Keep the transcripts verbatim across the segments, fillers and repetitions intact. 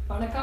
வணக்கம்.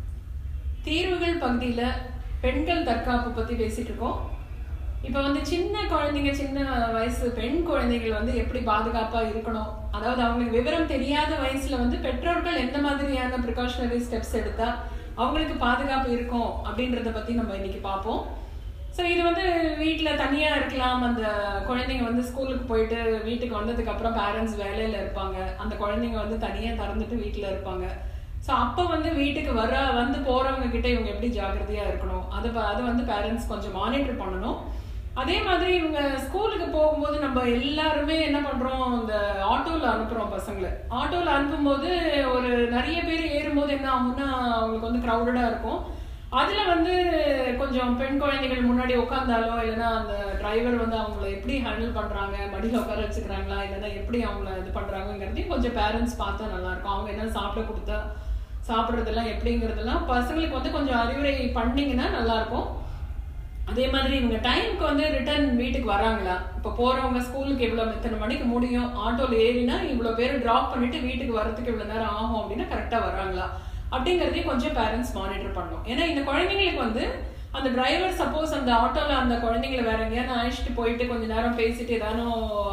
தீர்வுகள் பகுதியில் பெண்கள் தற்காப்பு பற்றி பேசிகிட்டு இருக்கோம். இப்போ வந்து சின்ன குழந்தைங்க, சின்ன வயசு பெண் குழந்தைகள் வந்து எப்படி பாதுகாப்பாக இருக்கணும், அதாவது அவங்களுக்கு விவரம் தெரியாத வயசில் வந்து பெற்றோர்கள் எந்த மாதிரியான ப்ரிகாஷனரி ஸ்டெப்ஸ் எடுத்தால் அவங்களுக்கு பாதுகாப்பு இருக்கும் அப்படின்றத பற்றி நம்ம இன்னைக்கு பார்ப்போம். ஸோ இது வந்து வீட்டில் தனியாக இருக்கலாம். அந்த குழந்தைங்க வந்து ஸ்கூலுக்கு போயிட்டு வீட்டுக்கு வந்ததுக்கப்புறம் பேரண்ட்ஸ் வேலையில் இருப்பாங்க. அந்த குழந்தைங்க வந்து தனியாக திறந்துட்டு வீட்டில் இருப்பாங்க. ஸோ அப்போ வந்து வீட்டுக்கு வர வந்து போகிறவங்க கிட்ட இவங்க எப்படி ஜாக்கிரதையாக இருக்கணும், அது அது வந்து பேரண்ட்ஸ் கொஞ்சம் மானிட்டர் பண்ணணும். அதே மாதிரி இவங்க ஸ்கூலுக்கு போகும்போது நம்ம எல்லாருமே என்ன பண்ணுறோம், இந்த ஆட்டோவில் அனுப்புகிறோம் பசங்களை. ஆட்டோவில் அனுப்பும்போது ஒரு நிறைய பேர் ஏறும்போது என்ன ஆகும்னா அவங்களுக்கு வந்து க்ரௌடடாக இருக்கும். அதில் வந்து கொஞ்சம் பெண் குழந்தைகள் முன்னாடி உட்காந்தாலோ இல்லைன்னா அந்த டிரைவர் வந்து அவங்கள எப்படி ஹேண்டில் பண்ணுறாங்க, மடியில் உட்கார வச்சுக்கிறாங்களா இல்லைன்னா எப்படி அவங்கள இது பண்ணுறாங்கங்கிறதையும் கொஞ்சம் பேரண்ட்ஸ் பார்த்தா நல்லாயிருக்கும். அவங்க என்ன சாப்பிட கொடுத்தா சாப்பிட்றதெல்லாம் எப்படிங்கிறதெல்லாம் பசங்களுக்கு வந்து கொஞ்சம் அறிவுரை பண்ணிங்கன்னா நல்லாயிருக்கும். அதே மாதிரி இவங்க டைமுக்கு வந்து ரிட்டர்ன் வீட்டுக்கு வராங்களா, இப்போ போகிறவங்க ஸ்கூலுக்கு இவ்வளோ இத்தனை மணிக்கு முடியும், ஆட்டோவில் ஏறினா இவ்வளோ பேர் ட்ராப் பண்ணிவிட்டு வீட்டுக்கு வரத்துக்கு இவ்வளோ நேரம் ஆகும் அப்படின்னா கரெக்டாக வராங்களா அப்படிங்கிறதையும் கொஞ்சம் பேரண்ட்ஸ் மானிட்டர் பண்ணணும். ஏன்னா இந்த குழந்தைங்களுக்கு வந்து அந்த டிரைவர் சப்போஸ் அந்த ஆட்டோவில் அந்த குழந்தைங்களை வேற எங்கேயாவது அழைச்சிட்டு போயிட்டு கொஞ்ச நேரம் பேசிட்டு ஏதானும்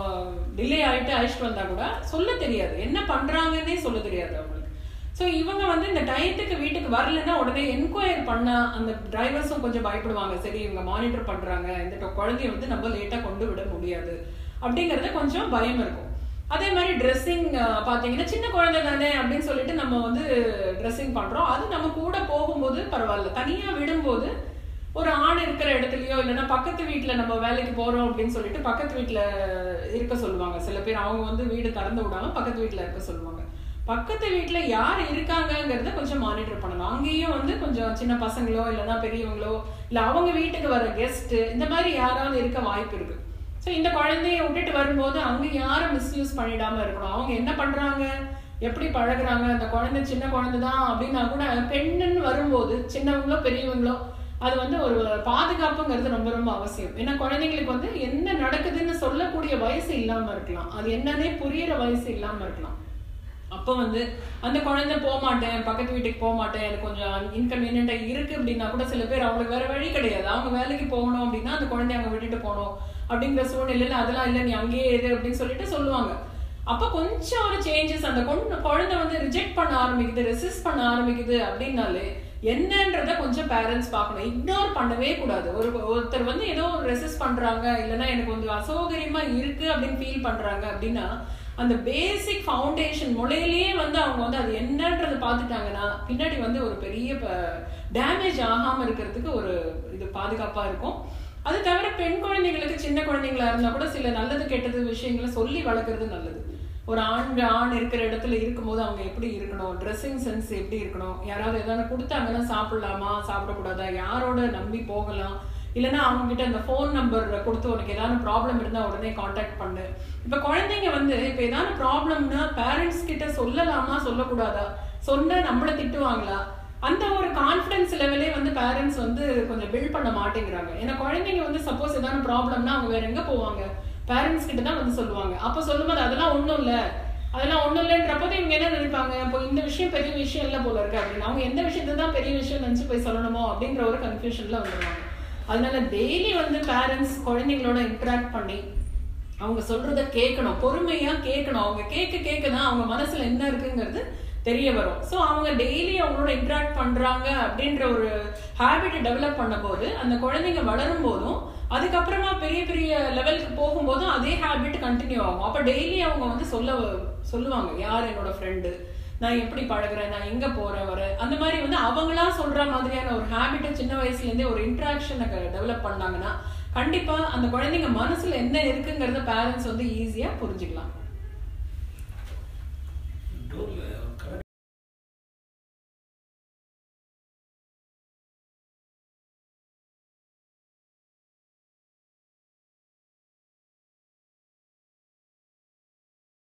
டிலே ஆகிட்டு அழைச்சிட்டு வந்தா கூட சொல்ல தெரியாது, என்ன பண்ணுறாங்கன்னே சொல்ல தெரியாது அவங்களுக்கு. ஸோ இவங்க வந்து இந்த டயத்துக்கு வீட்டுக்கு வரலன்னா உடனே என்கொயர் பண்ணா அந்த டிரைவர்ஸும் கொஞ்சம் பயப்படுவாங்க. சரி இவங்க மானிட்டர் பண்ணுறாங்க, இந்த குழந்தைய வந்து நம்ம லேட்டாக கொண்டு விட முடியாது அப்படிங்கிறத கொஞ்சம் பயம் இருக்கும். அதே மாதிரி ட்ரெஸ்ஸிங் பார்த்தீங்கன்னா சின்ன குழந்தை தானே அப்படின்னு சொல்லிட்டு நம்ம வந்து ட்ரெஸ்ஸிங் பண்ணுறோம். அது நம்ம கூட போகும்போது பரவாயில்ல. தனியாக விடும்போது ஒரு ஆண் இருக்கிற இடத்துலையோ இல்லைன்னா பக்கத்து வீட்டில் நம்ம வேலைக்கு போகிறோம் அப்படின்னு சொல்லிட்டு பக்கத்து வீட்டில் இருக்க சொல்லுவாங்க சில பேர். அவங்க வந்து வீடு திறந்து விடாமல் பக்கத்து வீட்டில் இருக்க சொல்லுவாங்க. பக்கத்து வீட்டில் யார் இருக்காங்கங்கிறத கொஞ்சம் மானிட்டர் பண்ணணும். அங்கேயும் வந்து கொஞ்சம் சின்ன பசங்களோ இல்லைன்னா பெரியவங்களோ இல்லை அவங்க வீட்டுக்கு வர கெஸ்ட்டு இந்த மாதிரி யாராவது இருக்க வாய்ப்பு இருக்குது. ஸோ இந்த குழந்தைய விட்டுட்டு வரும்போது அங்கே யாரும் மிஸ்யூஸ் பண்ணிடாமல் இருக்கணும். அவங்க என்ன பண்ணுறாங்க, எப்படி பழகுறாங்க, அந்த குழந்தை சின்ன குழந்தை தான் அப்படின்னா கூட பெண்ணுன்னு வரும்போது சின்னவங்களோ பெரியவங்களோ அது வந்து ஒரு பாதுகாப்புங்கிறது ரொம்ப ரொம்ப அவசியம். ஏன்னா குழந்தைங்களுக்கு வந்து என்ன நடக்குதுன்னு சொல்லக்கூடிய வயசு இல்லாமல் இருக்கலாம், அது என்னன்னே புரியிற வயசு இல்லாமல் இருக்கலாம். அப்போ வந்து அந்த குழந்தை போக மாட்டேன், பக்கத்து வீட்டுக்கு போக மாட்டேன், எனக்கு கொஞ்சம் இன்கன்வீனியன்ட்டாக இருக்குது அப்படின்னா கூட சில பேர் அவங்களுக்கு வேற வழி கிடையாது. அவங்க வேலைக்கு போகணும் அப்படின்னா அந்த குழந்தைய அங்கே விட்டுட்டு போகணும் அப்படிங்கிற சூழ்நிலையில் அதெல்லாம் இல்லை நீ அங்கேயே இரு அப்படின்னு சொல்லிட்டு சொல்லுவாங்க. அப்போ கொஞ்சம் ஒரு சேஞ்சஸ் அந்த குழந்தை வந்து ரிஜெக்ட் பண்ண ஆரம்பிக்குது, ரெசிஸ்ட் பண்ண ஆரம்பிக்குது அப்படின்னாலே என்னன்றத கொஞ்சம் பேரண்ட்ஸ் பார்க்கணும். இக்னோர் பண்ணவே கூடாது. ஒரு ஒருத்தர் வந்து ஏதோ ரெசிஸ்ட் பண்றாங்க இல்லைன்னா எனக்கு கொஞ்சம் அசௌகரியமா இருக்கு அப்படின்னு ஃபீல் பண்றாங்க அப்படின்னா அந்த பேசிக் ஃபவுண்டேஷன் முளையிலேயே வந்து அவங்க வந்து அது என்னன்றதை பார்த்துட்டாங்கன்னா பின்னாடி வந்து ஒரு பெரிய டேமேஜ் ஆகாமல் இருக்கிறதுக்கு ஒரு இது பாதுகாப்பாக இருக்கும். அது தவிர பெண் குழந்தைங்களுக்கு சின்ன குழந்தைங்களா இருந்தால் கூட சில நல்லது கெட்டது விஷயங்களை சொல்லி வளர்க்குறது நல்லது. ஒரு ஆண் ஆண் இருக்கிற இடத்துல இருக்கும்போது அவங்க எப்படி இருக்கணும், ட்ரெஸ்ஸிங் சென்ஸ் எப்படி இருக்கணும், யாராவது எதாவது கொடுத்தாங்கன்னா சாப்பிடலாமா சாப்பிடக்கூடாதா, யாரோட நம்பி போகலாம், இல்லைன்னா அவங்க கிட்ட அந்த ஃபோன் நம்பர் கொடுத்து உனக்கு ஏதாவது ப்ராப்ளம் இருந்தால் உடனே காண்டாக்ட் பண்ணு. இப்போ குழந்தைங்க வந்து இப்போ ஏதாவது ப்ராப்ளம்னா பேரண்ட்ஸ் கிட்ட சொல்லலாமா சொல்லக்கூடாதா, சொன்ன நம்மளை திட்டுவாங்களா, அந்த ஒரு கான்ஃபிடன்ஸ் லெவலே வந்து பேரண்ட்ஸ் வந்து கொஞ்சம் பில்ட் பண்ண மாட்டேங்கிறாங்க. ஏன்னா குழந்தைங்க வந்து சப்போஸ் ஏதாவது ப்ராப்ளம்னா அவங்க வேற எங்கே போவாங்க, பேரண்ட்ஸ் கிட்ட தான் வந்து சொல்லுவாங்க. அப்போ சொல்லும்போது அதெல்லாம் ஒன்றும் இல்லை அதெல்லாம் ஒன்றும் இல்லைன்றப்போது இவங்க என்ன நினைப்பாங்க, இப்போ இந்த விஷயம் பெரிய விஷயம் இல்லை போல இருக்கு அப்படின்னு அவங்க எந்த விஷயத்தை தான் பெரிய விஷயம் நினச்சி போய் சொல்லணுமோ அப்படின்ற ஒரு கன்ஃபியூஷன்ல வந்துடுவாங்க. அதனால டெய்லி வந்து பேரண்ட்ஸ் குழந்தைங்களோட இன்டராக்ட் பண்ணி அவங்க சொல்றத கேட்கணும், பொறுமையா கேட்கணும். அவங்க கேட்க கேட்க தான் அவங்க மனசுல என்ன இருக்குங்கிறது தெரிய வரும். ஸோ அவங்க டெய்லி அவங்களோட இன்டராக்ட் பண்றாங்க அப்படின்ற ஒரு ஹேபிட்டை டெவலப் பண்ணும்போது அந்த குழந்தைங்க வளரும் போதும் அதுக்கப்புறமா பெரிய பெரிய லெவலுக்கு போகும்போதும் அதே ஹேபிட் கண்டினியூ ஆகும். அப்போ டெய்லி அவங்க வந்து சொல்ல சொல்லுவாங்க, யார் என்னோட ஃப்ரெண்டு, நான் எப்படி பழகுறேன், நான் எங்கே போகிறேன் வர, அந்த மாதிரி வந்து அவங்களா சொல்கிற மாதிரியான ஒரு ஹேபிட்டை சின்ன வயசுலேருந்தே ஒரு இன்ட்ராக்ஷனை டெவலப் பண்ணாங்கன்னா கண்டிப்பாக அந்த குழந்தைங்க மனசில் என்ன இருக்குங்கிறத பேரண்ட்ஸ் வந்து ஈஸியாக புரிஞ்சுக்கலாம்.